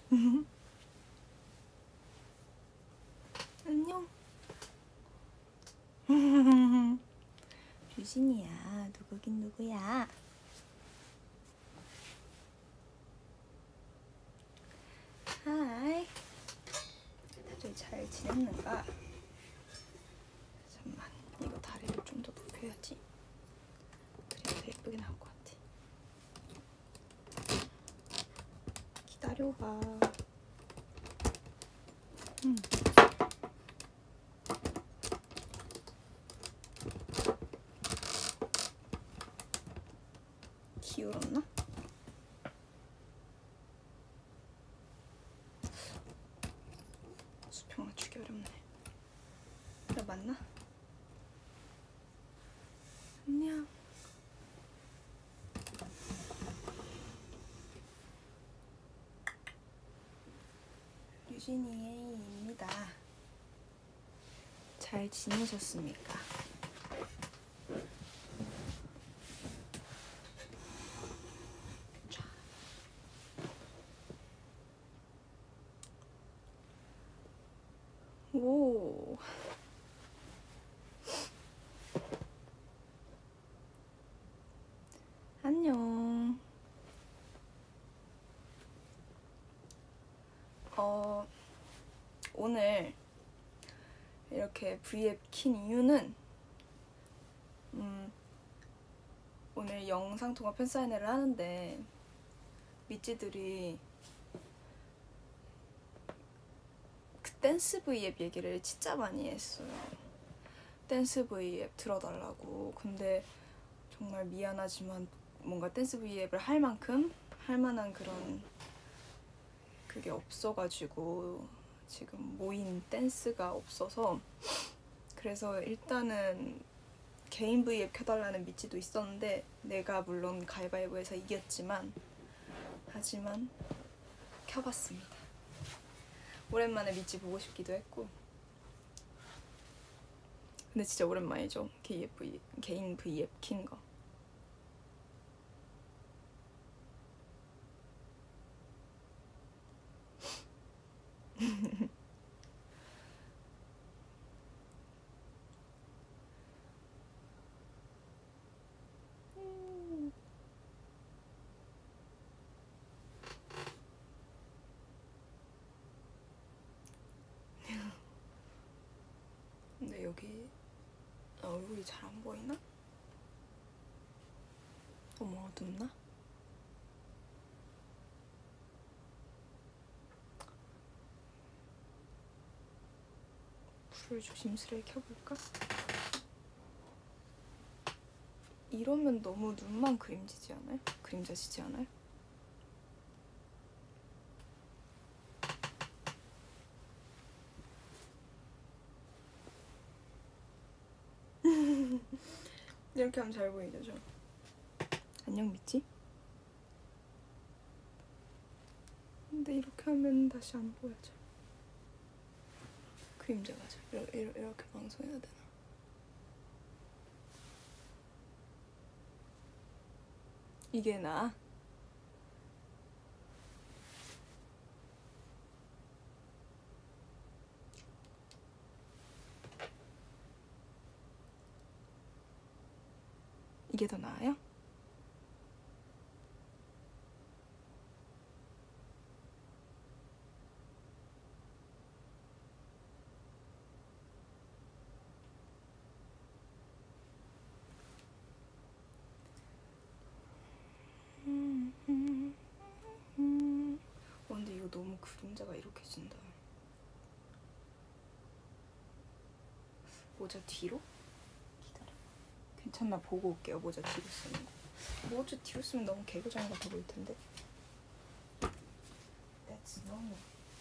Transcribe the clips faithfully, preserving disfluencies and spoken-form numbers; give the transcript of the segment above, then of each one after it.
안녕. 유진이야. 누구긴 누구야. 하이. 다들 잘 지냈는가? 잠깐만, 이거 다리를 좀 더 높여야지. 그래야 더 예쁘게 나올 것 같아. 기다려봐. 음. 기울었나? 수평 맞추기 어렵네. 그래, 맞나? 안녕. 유진이입니다. 잘 지내셨습니까? 오. 안녕. 어, 오늘 이렇게 브이앱 킨 이유는 음, 오늘 영상통화 팬사인회를 하는데 미찌들이 그 댄스 브이앱 얘기를 진짜 많이 했어요. 댄스 브이앱 들어달라고. 근데 정말 미안하지만 뭔가 댄스 브이앱을 할 만큼 할 만한 그런 그게 없어가지고 지금 모인 댄스가 없어서, 그래서 일단은 개인 브이앱 켜달라는 미찌도 있었는데 내가 물론 가위바위보에서 이겼지만 하지만 켜봤습니다. 오랜만에 미찌 보고 싶기도 했고. 근데 진짜 오랜만이죠, 개인 브이앱, 개인 브이앱 킨 거. 근데 여기 얼굴이 잘 안 보이나? 너무 어둡나? 불을 조심스레 켜볼까? 이러면 너무 눈만 그림지지 않아요? 그림자지지 않아요? 이렇게 하면 잘 보이죠, 저? 안녕, 미찌? 근데 이렇게 하면 다시 안 보여져. 그림자 맞아. 이렇게, 이렇게 방송해야 되나? 이게 나아? 이게 더 나아요? 어, 근데 이거 너무 그림자가 이렇게 진다. 모자 뒤로? 기다려. 괜찮나 보고 올게요. 모자 뒤로 쓰는 거. 모자 뒤로 쓰면 너무 개구장 같아 보일 텐데. That's normal.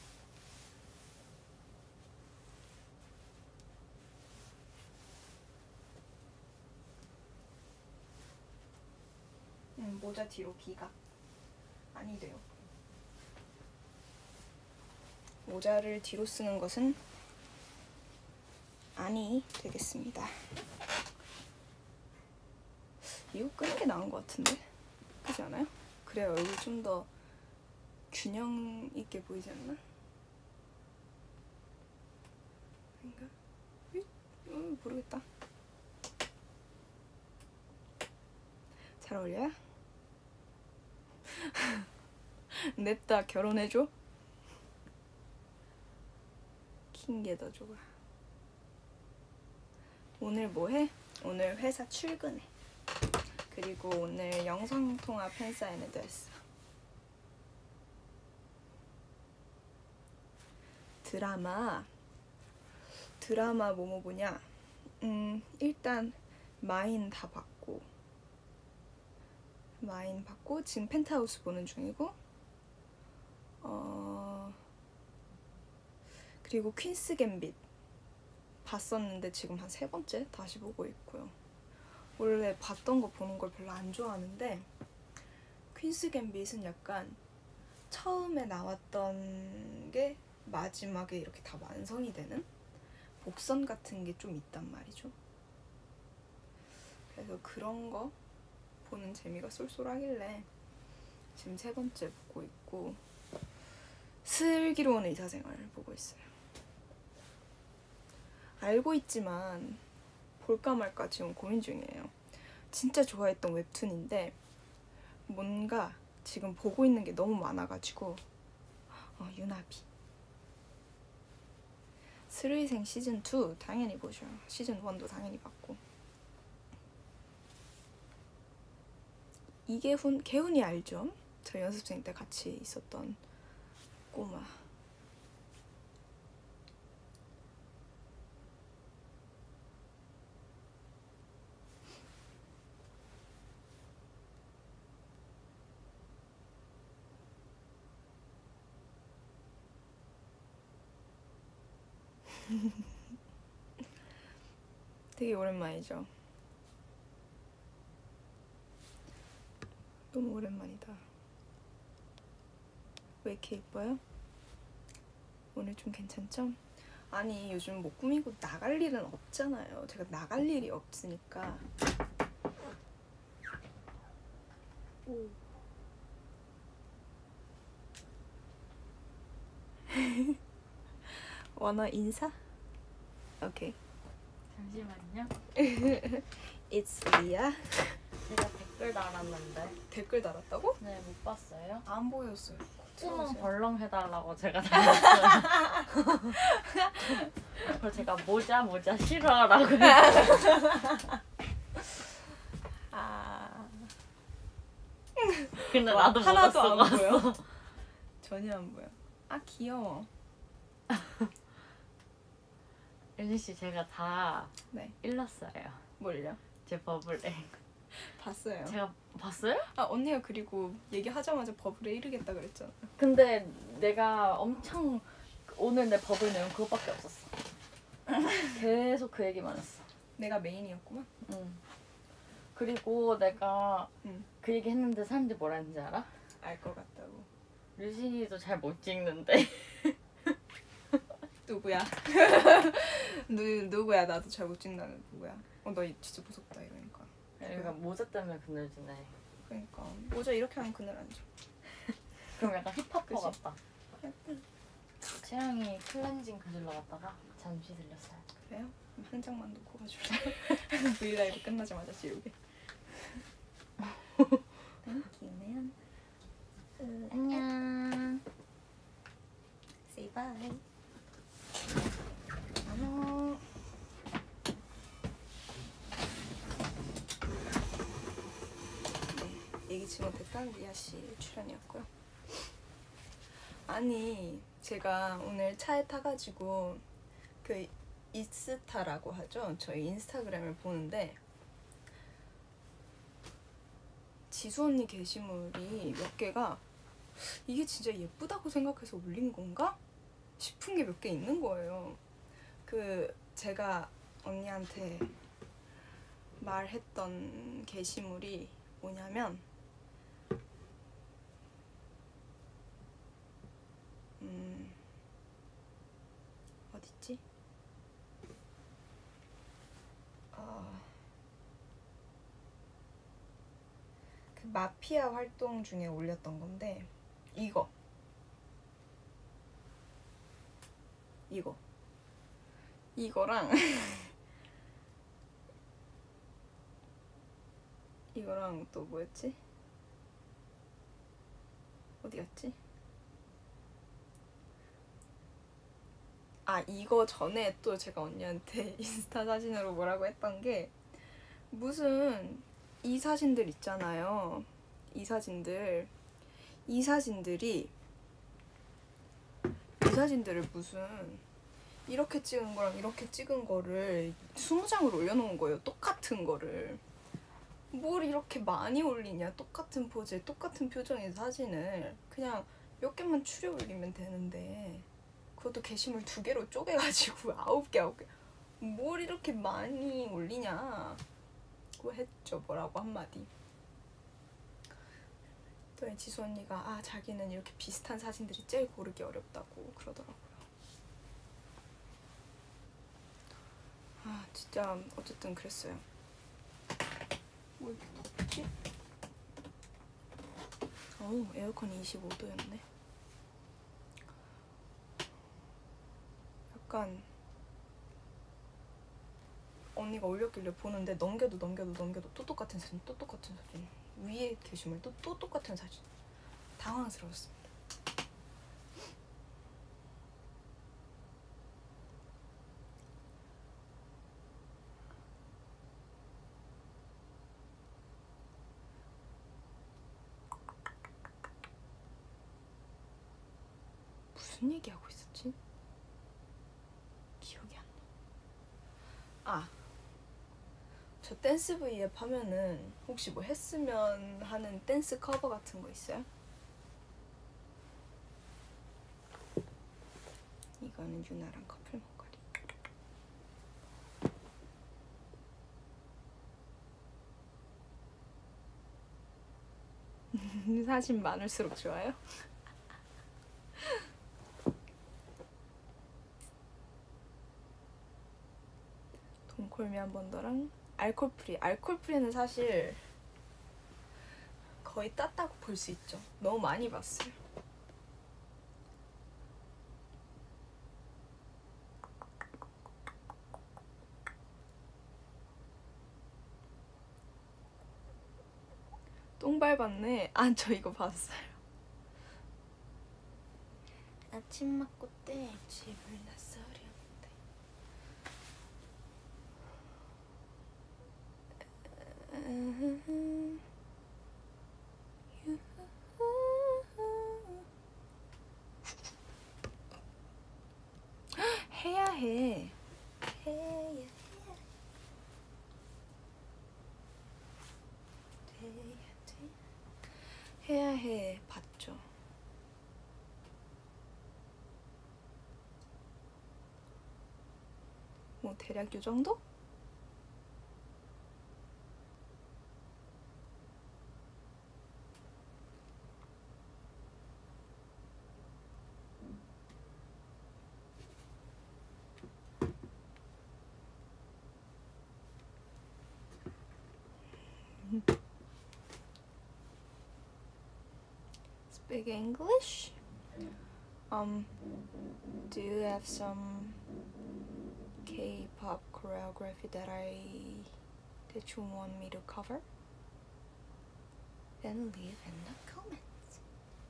음, 모자 뒤로 비가 아니 돼요. 모자를 뒤로 쓰는 것은 아니 되겠습니다. 이거 끄는 게 나은 것 같은데? 그렇지 않아요? 그래야 얼굴 좀 더 균형 있게 보이지 않나? 아닌가? 음, 모르겠다. 잘 어울려요? 냅다 결혼해줘? 긴 게 더 좋아. 오늘 뭐해? 오늘 회사 출근해. 그리고 오늘 영상통화 팬사인회도 했어. 드라마 드라마 뭐뭐 보냐? 음 일단 마인 다 봤고 마인 봤고 지금 펜트하우스 보는 중이고 어 그리고 퀸스 갬빗 봤었는데 지금 한 세 번째 다시 보고 있고요. 원래 봤던 거 보는 걸 별로 안 좋아하는데 퀸스 갬빗은 약간 처음에 나왔던 게 마지막에 이렇게 다 완성이 되는 복선 같은 게 좀 있단 말이죠. 그래서 그런 거 보는 재미가 쏠쏠하길래 지금 세 번째 보고 있고 슬기로운 의사생활 보고 있어요. 알고 있지만 볼까 말까 지금 고민 중이에요. 진짜 좋아했던 웹툰인데 뭔가 지금 보고 있는 게 너무 많아가지고 어, 유나비 스르이생 시즌 투 당연히 보죠. 시즌 원도 당연히 봤고 이계훈, 개훈이 알죠? 저 연습생 때 같이 있었던 꼬마. 되게 오랜만이죠. 너무 오랜만이다. 왜 이렇게 예뻐요? 오늘 좀 괜찮죠? 아니 요즘 뭐 꾸미고 나갈 일은 없잖아요. 제가 나갈 일이 없으니까. 오. 원어 인사? 오케이. 잠시만요. It's Leah. 제가 댓글 달았는데. 댓글 달았다고? 네, 못 봤어요. 안 보였어요. 꿈은 벌렁 해달라고 제가 달았어요. 그래서 제가 모자 모자 싫어라고 했어요. 아. 근데 와, 나도 하나도 안 모자 보여. 쓰고 전혀 안 보여. 아 귀여워. 윤희 씨 제가 다 네. 일렀어요. 뭘요? 제 버블에. 봤어요. 제가 봤어요? 아 언니가 그리고 얘기하자마자 버블에 이르겠다 그랬잖아. 근데 내가 엄청 오늘 내 버블 내용 그거밖에 없었어. 계속 그 얘기만 했어. 내가 메인이었구만. 응. 그리고 내가 응. 그 얘기 했는데 사람들이 뭐라 했는지 알아? 알 것 같다고. 류진이도 잘 못 찍는데. 누구야? 누 누구야? 나도 잘 못 찍는다는 누구야? 어 너 진짜 무섭다 이러니까. 그러니까 모자 때문에 그늘지네. 그러니까 모자 이렇게 하면 그늘 안 져. 그럼 약간 힙합퍼 그치? 같다. 채영이 클렌징 가지러 갔다가 잠시 들렸어요. 그래요? 그럼 한 장만 놓고 가줄래? 브이라이브 끝나자마자 지우게. 땡기면 안녕. Say bye. 안녕. 네, 얘기 지금 됐던 리아 씨 출연이었고요. 아니 제가 오늘 차에 타가지고 그 인스타라고 하죠. 저희 인스타그램을 보는데 지수 언니 게시물이 몇 개가 이게 진짜 예쁘다고 생각해서 올린 건가? 싶은 게 몇 개 있는 거예요. 그 제가 언니한테 말했던 게시물이 뭐냐면 음 어딨지? 어, 그 마피아 활동 중에 올렸던 건데 이거 이거 이거랑 이거랑 또 뭐였지? 어디 갔지? 아 이거 전에 또 제가 언니한테 인스타 사진으로 뭐라고 했던 게 무슨 이 사진들 있잖아요. 이 사진들 이 사진들이 이 사진들을 무슨 이렇게 찍은 거랑 이렇게 찍은 거를 스무 장을 올려놓은 거예요. 똑같은 거를. 뭘 이렇게 많이 올리냐. 똑같은 포즈에 똑같은 표정의 사진을 그냥 몇 개만 추려 올리면 되는데 그것도 게시물 두 개로 쪼개가지고 아홉 개 아홉 개 뭘 이렇게 많이 올리냐 고 했죠. 뭐라고 한마디. 또 지수 언니가 아 자기는 이렇게 비슷한 사진들이 제일 고르기 어렵다고 그러더라고요. 아 진짜 어쨌든 그랬어요. 뭐 이렇게 덥지? 어우 에어컨이 이십오 도였네. 약간 언니가 올렸길래 보는데 넘겨도 넘겨도 넘겨도 또 똑같은 사진 또 똑같은 사진 위에 게시물 또, 또 똑같은 사진. 당황스러웠습니다. 무슨 얘기하고 있었지? 기억이 안 나. 아, 저 댄스 V앱 하면은 혹시 뭐 했으면 하는 댄스 커버 같은 거 있어요? 이거는 유나랑 커플 목걸이. 사진 많을수록 좋아요? 돈콜미 한 번 더랑 알콜 프리. 알콜 프리는 사실 거의 땄다고 볼 수 있죠. 너무 많이 봤어요. 똥 밟았네. 아, 저 이거 봤어요. 아침 맞고 때 집을 나서려는데 해야 해. 해야 해. 해야 해. 봤죠. 뭐 대략 요 정도? Speak English? Um, do you have some K-pop choreography that I that you want me to cover? Then leave in the comments.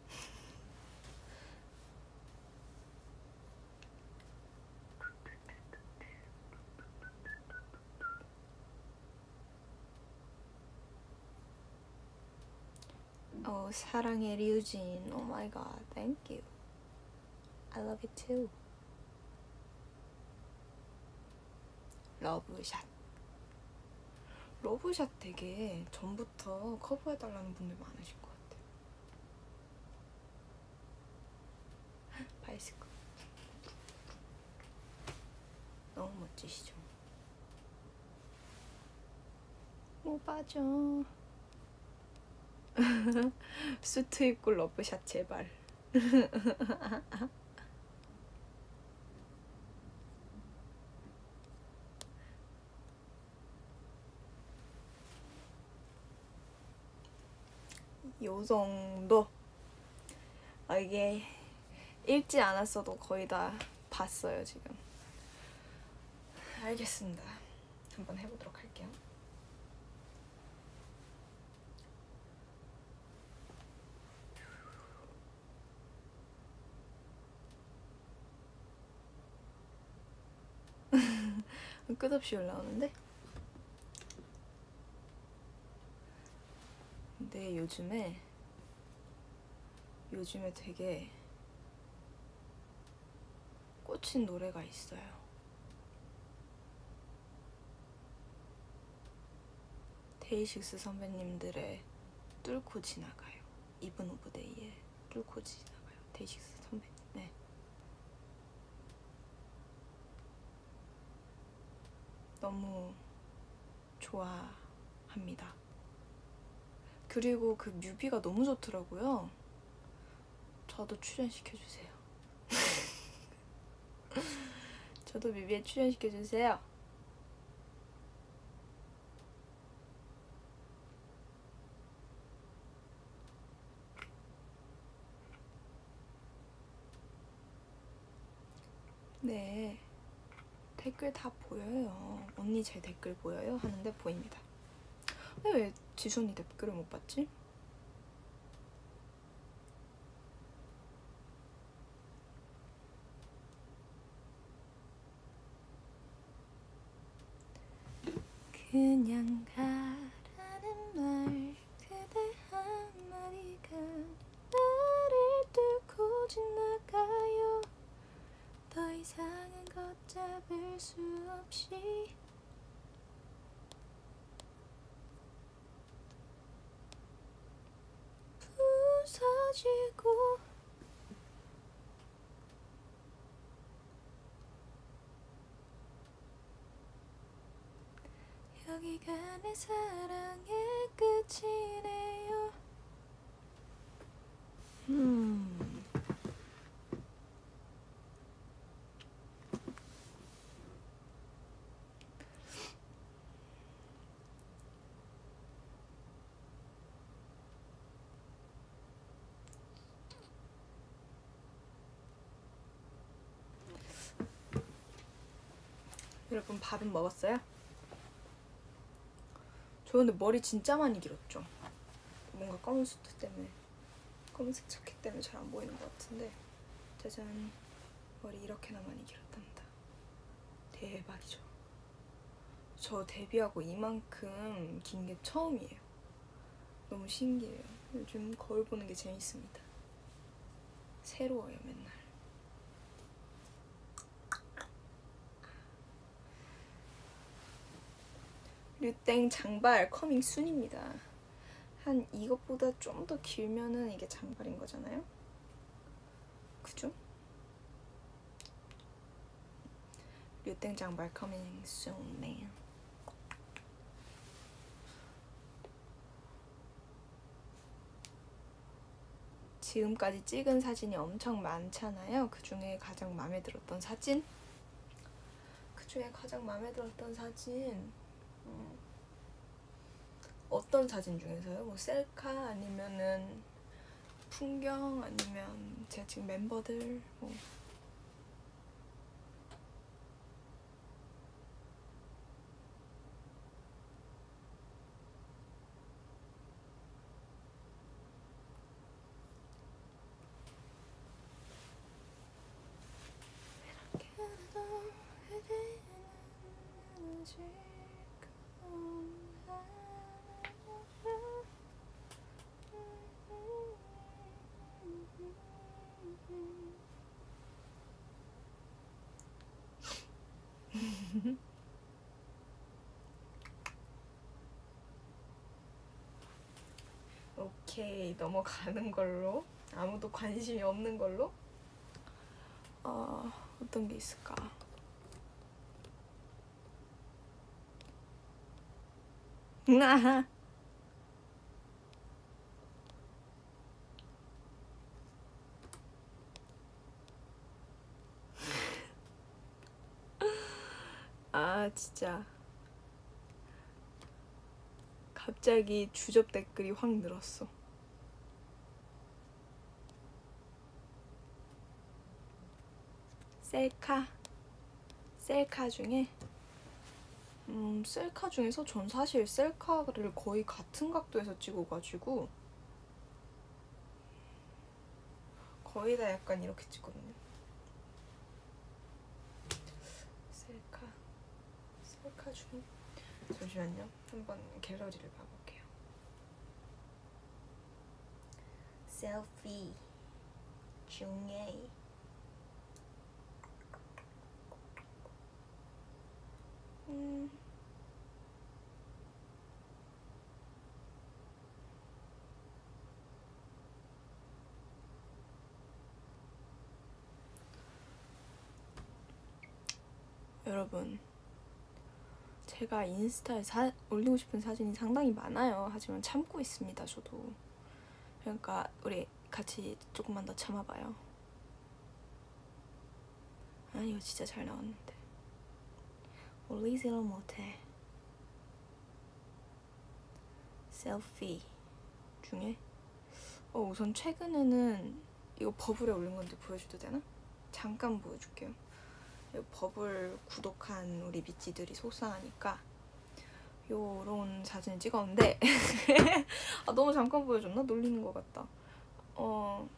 Oh, 사랑해 류진. Oh my god, thank you. I love it too. 러브샷. 러브샷 되게 전부터 커버해달라는 분들 많으신 것 같아요. 바이스클. 너무 멋지시죠? 못 빠져. 수트 입고 러브샷 제발. 요 정도. 아, 이게 읽지 않았어도 거의 다 봤어요 지금. 알겠습니다. 한번 해보도록 할게요. 끝없이 올라오는데? 근데 요즘에 요즘에 되게 꽂힌 노래가 있어요. 데이식스 선배님들의 뚫고 지나가요. 이븐 오브 데이에 뚫고 지나가요. 데이식스 선배님. 네. 너무 좋아합니다. 그리고 그 뮤비가 너무 좋더라고요. 저도 출연시켜주세요. 저도 뮤비에 출연시켜주세요. 네, 댓글 다 보여요. 언니 제 댓글 보여요? 하는데 보입니다. 왜 지수 언니 댓글을 못 봤지? 그냥 가라는 말 그대 한마디가 나를 뚫고 지나가요. 더 이상은 걷잡을 수 없이 부서지고 여기가 내 사랑의 끝이네요. 음. 여러분 밥은 먹었어요? 저 근데 머리 진짜 많이 길었죠? 뭔가 검은 수트 때문에, 검은색 자켓 때문에 잘 안 보이는 것 같은데 짜잔, 머리 이렇게나 많이 길었답니다. 대박이죠? 저 데뷔하고 이만큼 긴 게 처음이에요. 너무 신기해요. 요즘 거울 보는 게 재밌습니다. 새로워요 맨날. 류땡 장발 커밍 순입니다. 한 이것보다 좀 더 길면은 이게 장발인 거잖아요? 그죠? 류땡 장발 커밍 순네. 지금까지 찍은 사진이 엄청 많잖아요. 그 중에 가장 마음에 들었던 사진? 그 중에 가장 마음에 들었던 사진 음, 어떤 사진 중에서요? 뭐 셀카 아니면은 풍경 아니면 제가 지금 멤버들 뭐 오케이, 넘어가는 걸로. 아무도 관심이 없는 걸로. 어, 어떤 게 있을까? 아 진짜 갑자기 주접 댓글이 확 늘었어. 셀카 셀카 중에 음 셀카 중에서 전 사실 셀카를 거의 같은 각도에서 찍어가지고 거의 다 약간 이렇게 찍거든요. 셀카 셀카 중 잠시만요. 한번 갤러리를 봐볼게요. 셀피 중에 음 여러분, 제가 인스타에 사, 올리고 싶은 사진이 상당히 많아요. 하지만 참고 있습니다, 저도. 그러니까 우리 같이 조금만 더 참아봐요. 아, 이거 진짜 잘 나왔는데. 올리지를 못해. 셀피 중에 어, 우선 최근에는 이거 버블에 올린 건데 보여줘도 되나? 잠깐 보여줄게요. 버블 구독한 우리 미찌들이 속상하니까 요런 사진을 찍었는데 아 너무 잠깐 보여줬나? 놀리는 것 같다. 어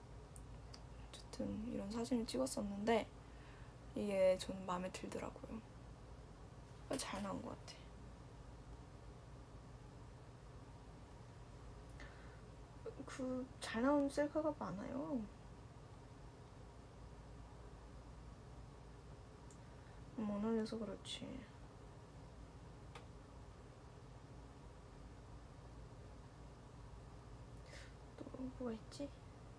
어쨌든 이런 사진을 찍었었는데 이게 저는 마음에 들더라고요. 잘 나온 것 같아. 그 잘 나온 셀카가 많아요. 모나리자서 그렇지. 또 뭐가 있지?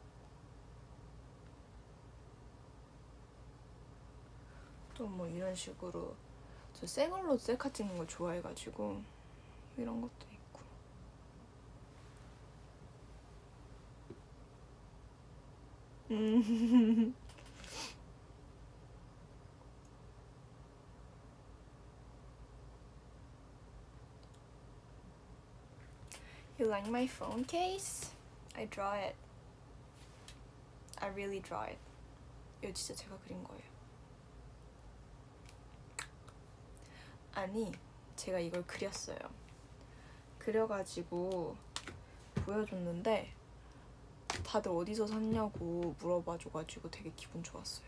또 뭐 이런 식으로 저 생얼로 셀카 찍는 걸 좋아해가지고 이런 것도 있고. 음. You like my phone case? I draw it. I really draw it. 이거 진짜 제가 그린 거예요. 아니, 제가 이걸 그렸어요. 그려가지고 보여줬는데 다들 어디서 샀냐고 물어봐줘가지고 되게 기분 좋았어요.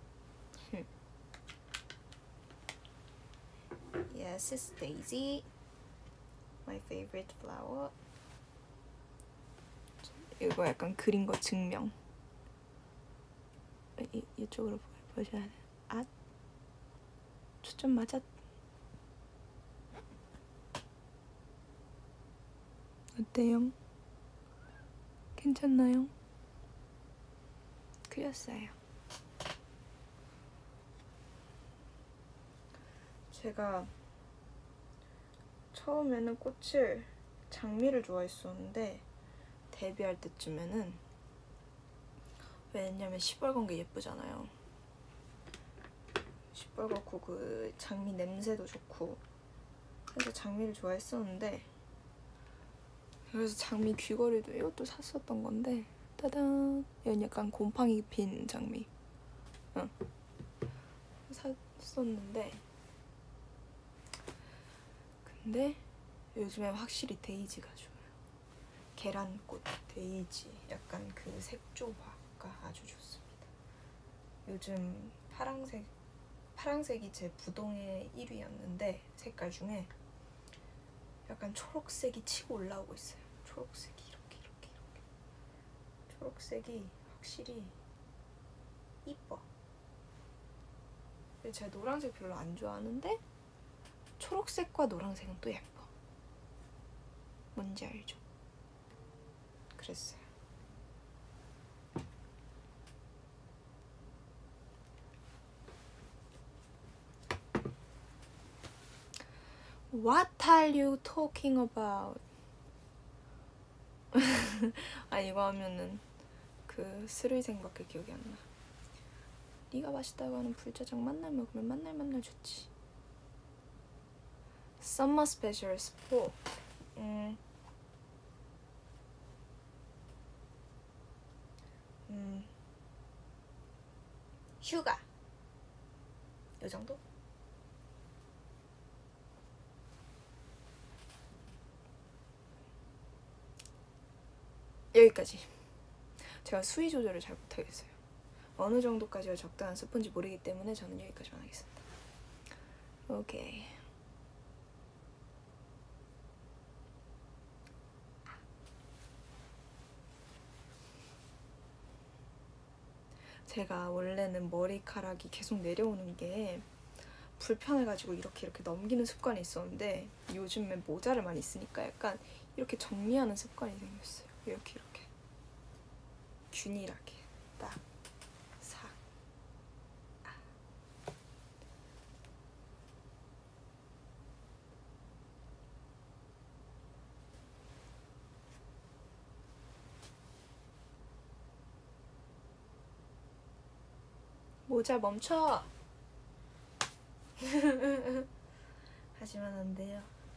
Yes, it's Daisy. My favorite flower. 이거 약간 그린 거 증명. 이, 이쪽으로 보셔야 돼. 아, 초점 맞았. 어때요? 괜찮나요? 그렸어요. 제가 처음에는 꽃을 장미를 좋아했었는데 데뷔할 때쯤에는 왜냐면 시뻘건 게 예쁘잖아요. 시뻘겋고 그 장미 냄새도 좋고 그래서 장미를 좋아했었는데 그래서 장미 귀걸이도 이것도 샀었던 건데 따단 이건 약간 곰팡이 핀 장미 응. 샀었는데 근데 요즘에 확실히 데이지가 좋아요. 계란꽃, 데이지 약간 그 색조화가 아주 좋습니다. 요즘 파랑색 파랑색이 제 부동의 일 위였는데 색깔 중에 약간 초록색이 치고 올라오고 있어요. 초록색이 이렇게 이렇게 이렇게 초록색이 확실히 이뻐. 제가 노란색 별로 안 좋아하는데 초록색과 노란색은 또 예뻐. 뭔지 알죠? 그랬어요. What are you talking about? 아 이거 하면은 그 스릴생밖에 기억이 안 나. 네가 맛있다고 하는 불짜장 만날 먹으면 만날 만날 좋지. Summer Special 스포. 음. 음. 휴가. 이 정도? 여기까지. 제가 수위 조절을 잘 못하겠어요. 어느 정도까지가 적당한 스푼지 모르기 때문에 저는 여기까지만 하겠습니다. 오케이. 제가 원래는 머리카락이 계속 내려오는 게 불편해가지고 이렇게 이렇게 넘기는 습관이 있었는데 요즘에 모자를 많이 쓰니까 약간 이렇게 정리하는 습관이 생겼어요. 이렇게 이렇게 균일하게 딱 싹. 아. 모자 멈춰. 하지만 안 돼요.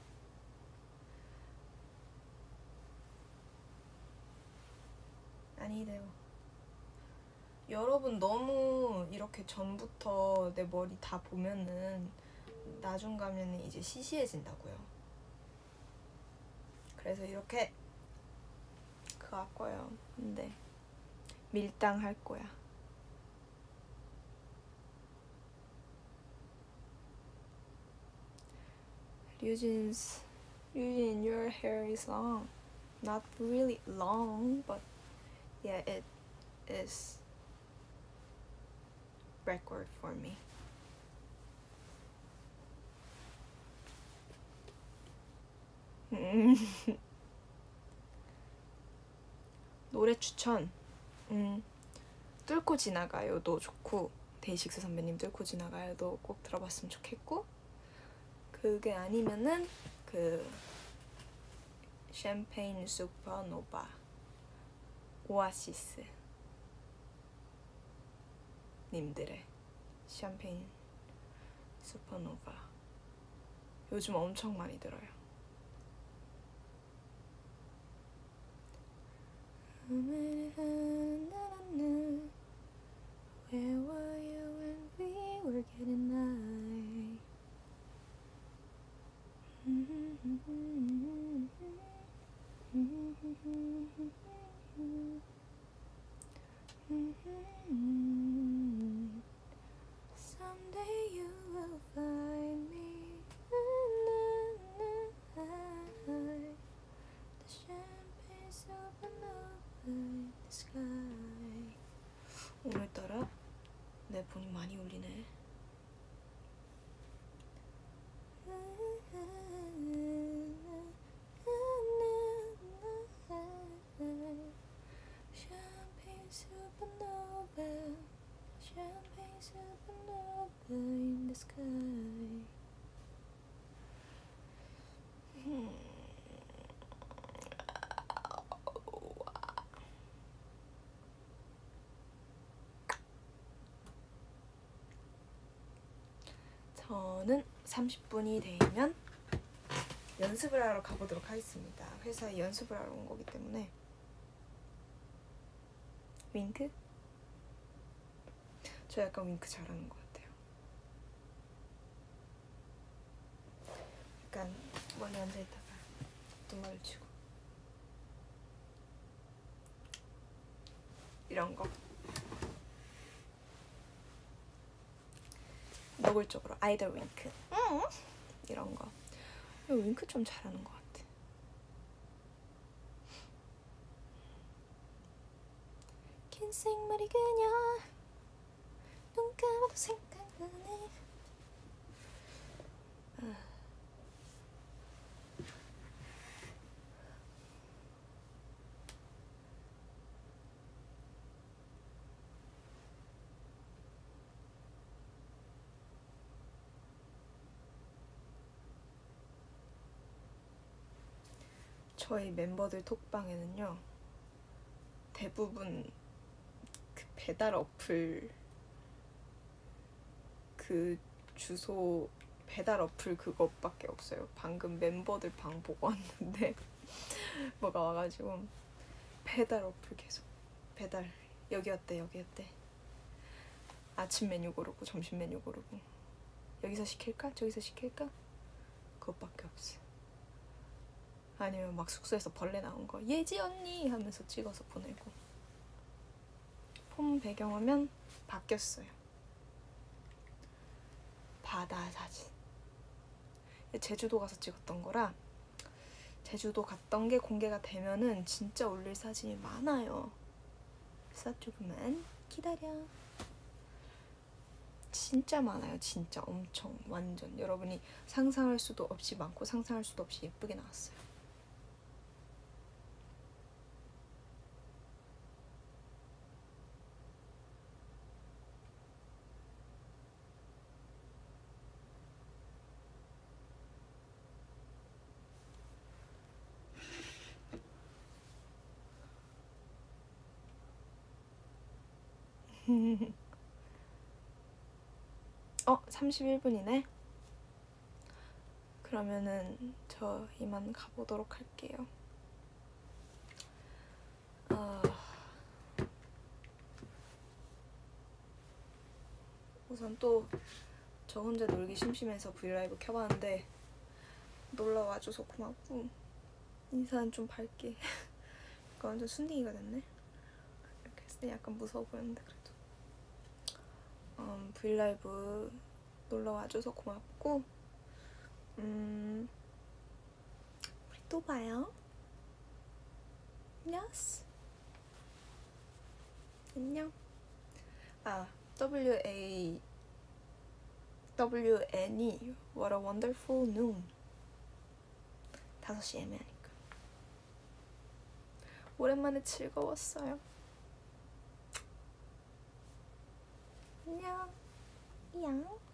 아니래요. 여러분 너무 이렇게 전부터 내 머리 다 보면은 나중 가면은 이제 시시해진다고요. 그래서 이렇게 그거 할 거예요. 근데 밀당 할 거야. Ryujin's, Ryujin, your hair is long. Not really long, but yeah, it is record for me. 노래 추천. 음, 뚫고 지나가요도 좋고, 데이식스 선배님 뚫고 지나가요도 꼭 들어봤으면 좋겠고, 그게 아니면은 그 샴페인 슈퍼노바 오아시스 님들의 샴페인 슈퍼노바 요즘 엄청 많이 들어요. Where were you when we were getting high? Someday you will find me. The champagne supernova in the sky. 오늘따라 내 폰이 많이 울리네. Champagne supernova, champagne supernova in the sky. 저는 삼십 분이 되면 연습을 하러 가보도록 하겠습니다. 회사에 연습을 하러 온 거기 때문에. 윙크? 저 약간 윙크 잘하는 것 같아요. 약간 멀리 앉아있다가 눈물을 치고 이런 거. 노골적으로 아이돌 윙크. 응? 이런 거. 윙크 좀 잘하는 것 같아. 긴 생머리 그녀 눈 감아도 생각나네. 아. 저희 멤버들 톡방에는요 대부분 그 배달 어플 그 주소 배달 어플 그것밖에 없어요. 방금 멤버들 방 보고 왔는데 뭐가 와가지고 배달 어플 계속 배달 여기였대 여기였대 아침 메뉴 고르고 점심 메뉴 고르고 여기서 시킬까? 저기서 시킬까? 그것밖에 없어. 아니면 막 숙소에서 벌레 나온 거 예지 언니 하면서 찍어서 보내고. 폼 배경화면 바뀌었어요. 바다 사진. 제주도 가서 찍었던 거라 제주도 갔던 게 공개가 되면은 진짜 올릴 사진이 많아요. 그래서 조금만 기다려. 진짜 많아요. 진짜 엄청 완전 여러분이 상상할 수도 없이 많고 상상할 수도 없이 예쁘게 나왔어요. 어, 삼십일 분이네. 그러면은 저 이만 가보도록 할게요. 어... 우선 또 저 혼자 놀기 심심해서 브이라이브 켜봤는데 놀러 와줘서 고맙고 인사는 좀 밝게. 그러니까 완전 순딩이가 됐네. 이렇게 했을 때 약간 무서워 보였는데 그래도 음, 브이라이브 놀러 와줘서 고맙고 음, 우리 또 봐요. Yes. 안녕. 아, W A W N이 What a Wonderful Noon. 다섯 시 예매하니까. 오랜만에 즐거웠어요. 안녕. 이양.